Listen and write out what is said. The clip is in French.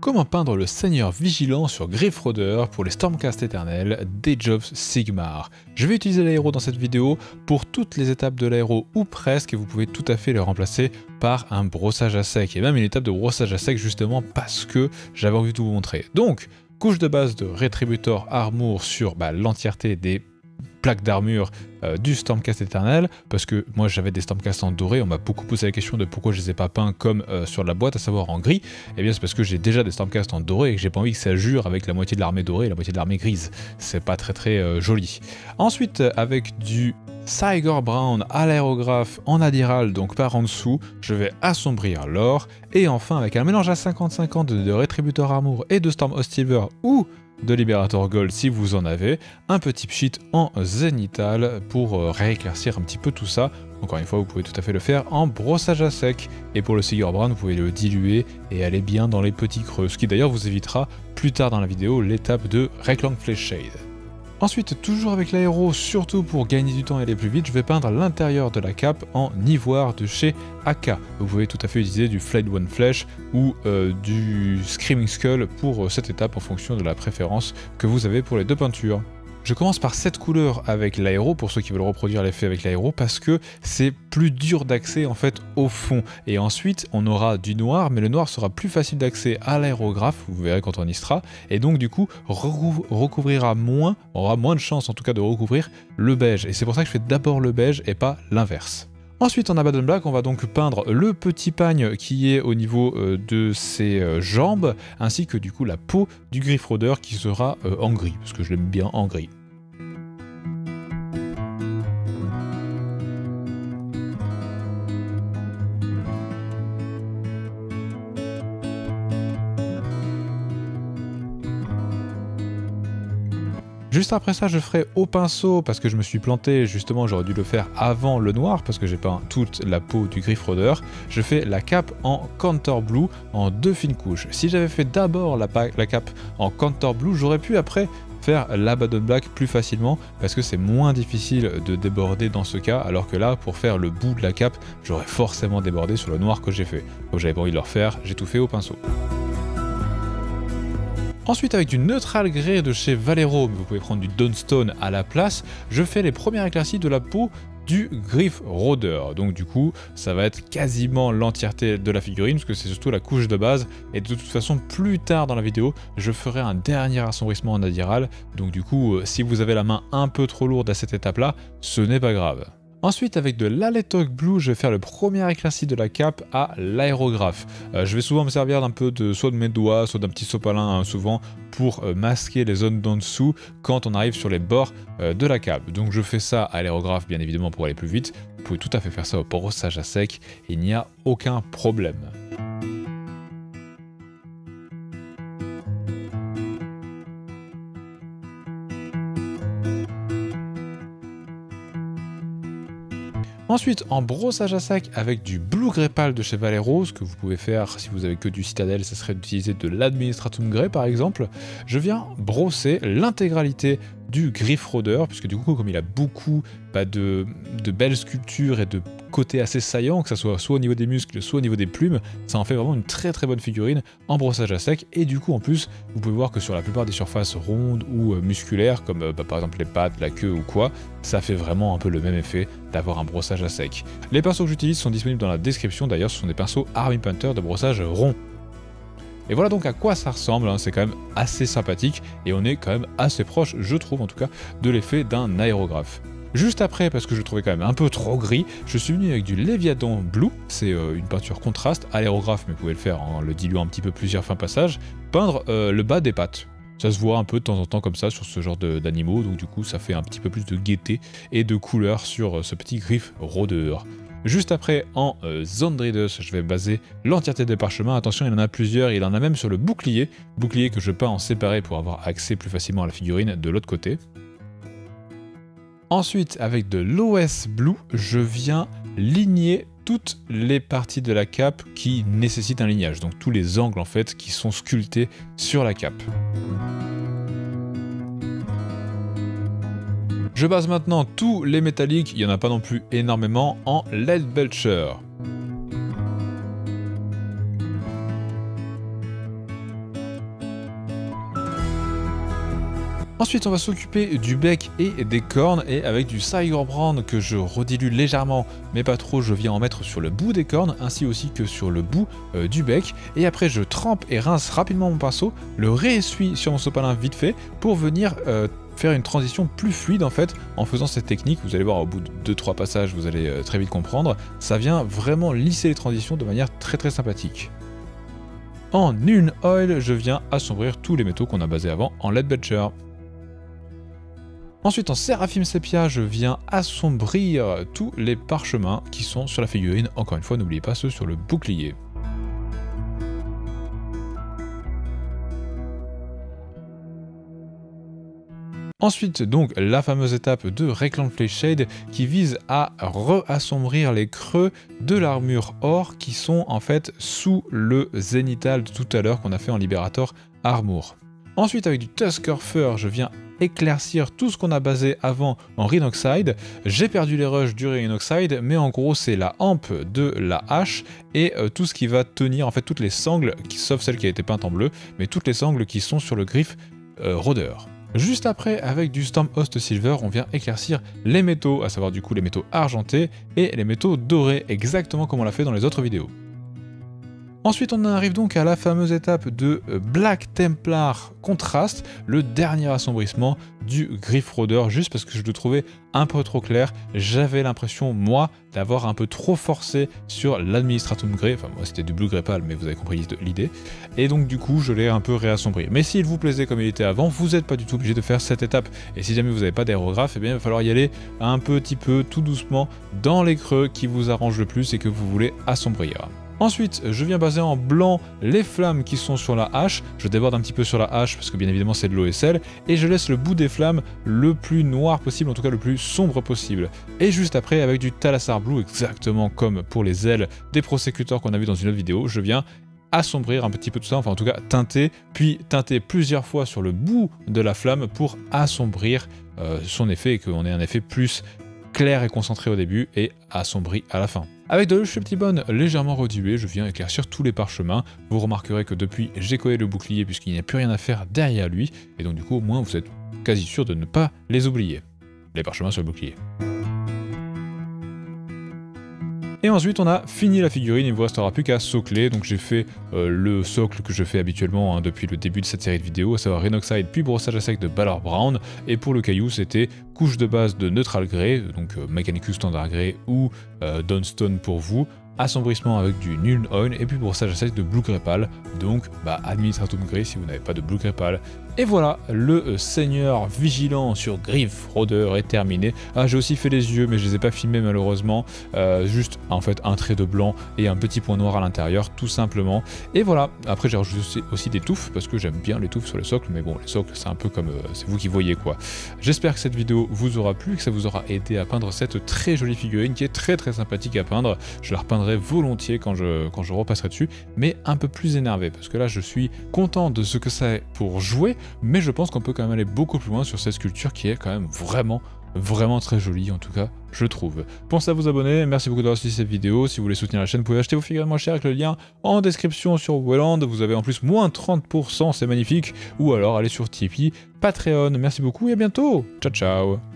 Comment peindre le Seigneur Vigilant sur Gryffrodeur pour les Stormcast éternels d'Age of Sigmar. Je vais utiliser l'aéro dans cette vidéo pour toutes les étapes de l'aéro ou presque, et vous pouvez tout à fait le remplacer par un brossage à sec, et même une étape de brossage à sec justement parce que j'avais envie de vous montrer. Donc, couche de base de Retributor Armor sur l'entièreté des plaques d'armure du Stormcast éternel, parce que moi j'avais des Stormcast en doré, on m'a beaucoup posé la question de pourquoi je les ai pas peints comme sur la boîte, à savoir en gris. Et bien c'est parce que j'ai déjà des Stormcast en doré et que j'ai pas envie que ça jure avec la moitié de l'armée dorée et la moitié de l'armée grise. C'est pas très joli. Ensuite, avec du Cygor Brown à l'aérographe en adiral, donc par en dessous, je vais assombrir l'or. Et enfin, avec un mélange à 50-50 de Retributor Armor et de Storm Hostiver ou de Liberator Gold si vous en avez, un petit pchit en zénithal pour rééclaircir un petit peu tout ça. Encore une fois, vous pouvez tout à fait le faire en brossage à sec. Et pour le Cygor Brown, vous pouvez le diluer et aller bien dans les petits creux, ce qui d'ailleurs vous évitera plus tard dans la vidéo l'étape de Reclang Flash Shade. Ensuite, toujours avec l'aéro, surtout pour gagner du temps et aller plus vite, je vais peindre l'intérieur de la cape en ivoire de chez AK. Vous pouvez tout à fait utiliser du Flayed One Flesh ou du Screaming Skull pour cette étape en fonction de la préférence que vous avez pour les deux peintures. Je commence par cette couleur avec l'aéro, pour ceux qui veulent reproduire l'effet avec l'aéro, parce que c'est plus dur d'accès en fait au fond. Et ensuite, on aura du noir, mais le noir sera plus facile d'accès à l'aérographe, vous verrez quand on y sera, et donc du coup, recouvrira moins, on aura moins de chance en tout cas de recouvrir le beige. Et c'est pour ça que je fais d'abord le beige et pas l'inverse. Ensuite, en Abaddon Black, on va donc peindre le petit pagne qui est au niveau de ses jambes, ainsi que du coup la peau du Gryffrodeur qui sera en gris, parce que je l'aime bien en gris. Juste après ça, je ferai au pinceau, parce que je me suis planté, justement j'aurais dû le faire avant le noir, parce que j'ai peint toute la peau du Gryffrodeur. Je fais la cape en Contour Blue en 2 fines couches. Si j'avais fait d'abord la cape en Contour Blue, j'aurais pu après faire l'Abaddon Black plus facilement, parce que c'est moins difficile de déborder dans ce cas, alors que là, pour faire le bout de la cape, j'aurais forcément débordé sur le noir que j'ai fait. Donc j'avais pas envie de le refaire, j'ai tout fait au pinceau. Ensuite, avec du Neutral Grey de chez Valero, mais vous pouvez prendre du Dawnstone à la place, je fais les premières éclaircies de la peau du Gryffrodeur. Donc du coup, ça va être quasiment l'entièreté de la figurine, parce que c'est surtout la couche de base, et de toute façon, plus tard dans la vidéo, je ferai un dernier assombrissement en adiral, donc du coup, si vous avez la main un peu trop lourde à cette étape-là, ce n'est pas grave. Ensuite, avec de l'Aletok Blue, je vais faire le premier éclairci de la cape à l'aérographe. Je vais souvent me servir d'un peu soit de mes doigts, soit d'un petit sopalin, hein, souvent, pour masquer les zones d'en dessous quand on arrive sur les bords de la cape. Donc je fais ça à l'aérographe, bien évidemment, pour aller plus vite. Vous pouvez tout à fait faire ça au brossage à sec, il n'y a aucun problème. Ensuite, en brossage à sec avec du Blue Grey Pale de chez Valero, ce que vous pouvez faire si vous avez que du Citadel, ça serait d'utiliser de l'Administratum Grey par exemple, je viens brosser l'intégralité du Gryffrodeur, puisque du coup, comme il a beaucoup de belles sculptures et de côtés assez saillants, que ce soit au niveau des muscles, soit au niveau des plumes, ça en fait vraiment une très bonne figurine en brossage à sec. Et du coup, en plus, vous pouvez voir que sur la plupart des surfaces rondes ou musculaires, comme par exemple les pattes, la queue ou quoi, ça fait vraiment un peu le même effet d'avoir un brossage à sec. Les pinceaux que j'utilise sont disponibles dans la description, d'ailleurs ce sont des pinceaux Army Painter de brossage rond. Et voilà donc à quoi ça ressemble, hein. C'est quand même assez sympathique et on est quand même assez proche, je trouve en tout cas, de l'effet d'un aérographe. Juste après, parce que je trouvais quand même un peu trop gris, je suis venu avec du Léviathan Blue, c'est une peinture contraste à l'aérographe, mais vous pouvez le faire en le diluant un petit peu plusieurs fins passages, peindre le bas des pattes. Ça se voit un peu de temps en temps comme ça sur ce genre d'animaux, donc du coup ça fait un petit peu plus de gaieté et de couleur sur ce petit Gryffrodeur. Juste après, en Zondridus, je vais baser l'entièreté des parchemins. Attention, il en a plusieurs, il en a même sur le bouclier que je peins en séparé pour avoir accès plus facilement à la figurine de l'autre côté. Ensuite, avec de l'OS Blue, je viens ligner toutes les parties de la cape qui nécessitent un lignage, donc tous les angles en fait qui sont sculptés sur la cape. Je base maintenant tous les métalliques, il n'y en a pas non plus énormément, en Leadbelcher. Ensuite, on va s'occuper du bec et des cornes, et avec du Tiger Brand que je redilue légèrement, mais pas trop, je viens en mettre sur le bout des cornes, ainsi aussi que sur le bout du bec. Et après, je trempe et rince rapidement mon pinceau, le réessuie sur mon sopalin vite fait, pour venir faire une transition plus fluide en fait, en faisant cette technique. Vous allez voir au bout de 2-3 passages, vous allez très vite comprendre. Ça vient vraiment lisser les transitions de manière très sympathique. En Nuln Oil, je viens assombrir tous les métaux qu'on a basés avant en Leadbeater. Ensuite, en Seraphim Sepia, je viens assombrir tous les parchemins qui sont sur la figurine. Encore une fois, n'oubliez pas ceux sur le bouclier. Ensuite, donc, la fameuse étape de Reclaimed Flesh Shade qui vise à re-assombrir les creux de l'armure or qui sont en fait sous le zénithal de tout à l'heure qu'on a fait en Liberator Armor. Ensuite, avec du Tusker Fur, je viens éclaircir tout ce qu'on a basé avant en Rhinoxide. J'ai perdu les rushs du Rhinoxide, mais en gros c'est la hampe de la hache et tout ce qui va tenir, en fait toutes les sangles, sauf celle qui a été peinte en bleu, mais toutes les sangles qui sont sur le griffe rôdeur. Juste après, avec du Stormhost Silver, on vient éclaircir les métaux, à savoir du coup les métaux argentés et les métaux dorés, exactement comme on l'a fait dans les autres vidéos. Ensuite, on arrive donc à la fameuse étape de Black Templar Contrast, le dernier assombrissement du Gryph Rôdeur, juste parce que je le trouvais un peu trop clair. J'avais l'impression, moi, d'avoir un peu trop forcé sur l'Administratum Grey, enfin moi c'était du Blue Grey Pale, mais vous avez compris l'idée, et donc du coup je l'ai un peu réassombri. Mais s'il vous plaisait comme il était avant, vous n'êtes pas du tout obligé de faire cette étape, et si jamais vous n'avez pas d'aérographe, eh bien il va falloir y aller un petit peu, tout doucement, dans les creux qui vous arrangent le plus et que vous voulez assombrir. Ensuite, je viens baser en blanc les flammes qui sont sur la hache, je déborde un petit peu sur la hache parce que bien évidemment c'est de l'OSL, et je laisse le bout des flammes le plus noir possible, en tout cas le plus sombre possible. Et juste après, avec du Thalassar Blue, exactement comme pour les ailes des Prosecutors qu'on a vu dans une autre vidéo, je viens assombrir un petit peu tout ça, enfin en tout cas teinter, puis teinter plusieurs fois sur le bout de la flamme pour assombrir son effet et qu'on ait un effet plus clair et concentré au début et assombri à la fin. Avec de l'Eusheptibone légèrement redilué, je viens éclaircir tous les parchemins. Vous remarquerez que depuis, j'ai collé le bouclier puisqu'il n'y a plus rien à faire derrière lui, et donc du coup au moins vous êtes quasi sûr de ne pas les oublier, les parchemins sur le bouclier. Et ensuite on a fini la figurine, il ne vous restera plus qu'à socler, donc j'ai fait le socle que je fais habituellement depuis le début de cette série de vidéos, à savoir Rhinoxide puis brossage à sec de Balor Brown, et pour le caillou c'était couche de base de Neutral Grey, donc Mechanicus Standard Grey ou Dawnstone pour vous, assombrissement avec du Nuln Oil, et puis brossage à sec de Blue Grey Pale, donc Administratum Grey si vous n'avez pas de Blue Grey Pale. Et voilà, le seigneur vigilant sur Gryph Rôdeur est terminé. Ah, j'ai aussi fait les yeux, mais je les ai pas filmés malheureusement. Juste en fait un trait de blanc et un petit point noir à l'intérieur, tout simplement. Et voilà, après j'ai rajouté aussi des touffes, parce que j'aime bien les touffes sur les socles, mais bon, les socles c'est un peu comme, c'est vous qui voyez quoi. J'espère que cette vidéo vous aura plu, que ça vous aura aidé à peindre cette très jolie figurine, qui est très sympathique à peindre. Je la repeindrai volontiers quand je repasserai dessus, mais un peu plus énervé, parce que là je suis content de ce que c'est pour jouer, mais je pense qu'on peut quand même aller beaucoup plus loin sur cette sculpture qui est quand même vraiment très jolie, en tout cas je trouve. Pensez à vous abonner, merci beaucoup d'avoir suivi cette vidéo. Si vous voulez soutenir la chaîne, vous pouvez acheter vos figurines moins chères avec le lien en description sur Welland. Vous avez en plus moins 30%, c'est magnifique. Ou alors allez sur Tipeee, Patreon. Merci beaucoup et à bientôt. Ciao ciao.